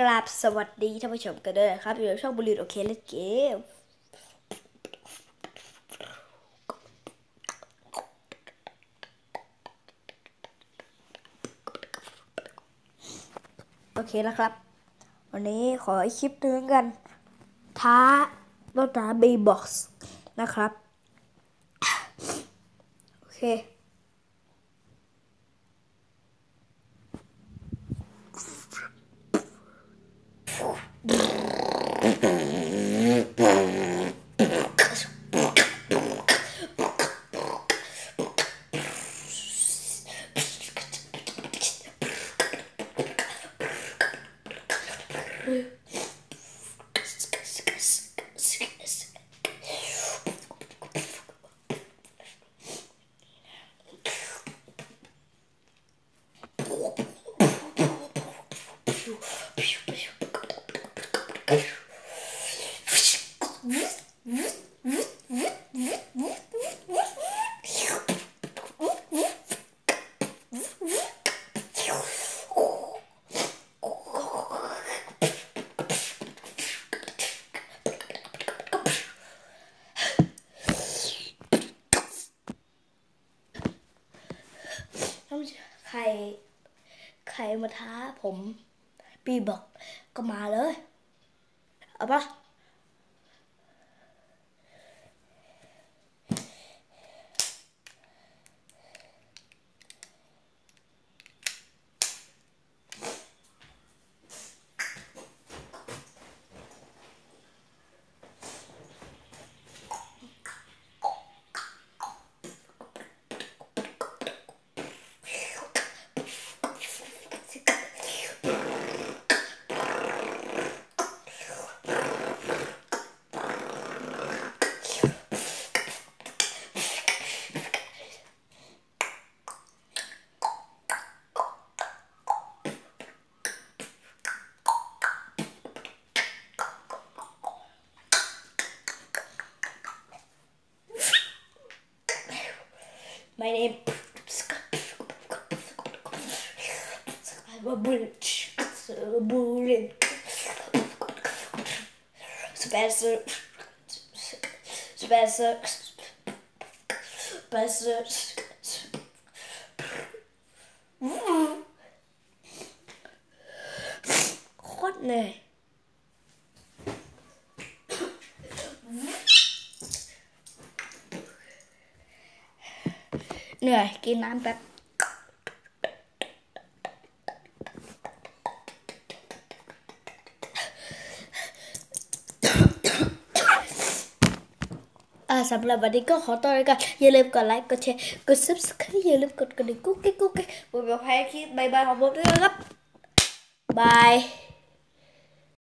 กราบสวัสดีท่านผู้ชมกันด้วยนะครับอยู่ในช่องบุรีโอเคเล่นเกมโอเคแล้วครับวันนี้ขอคลิปนึงกันท้าต้องท้าเบย์บ็อกซ์นะครับโอเคใครใครมาท้าผมปีบอกก็มาเลยเอาปะMy name Bullet Spencerโคตรเหนื่อยกินน้ำแป๊บสำหรับวันนี้ก็ขอตัวไปก่อนอย่าลืมกดไลค์กดแชร์กด subscribe อย่าลืมกดกระดิ่งกุ๊กกิ๊กผมเป็นแพ้คลิปบายของผมด้วยนะครับบาย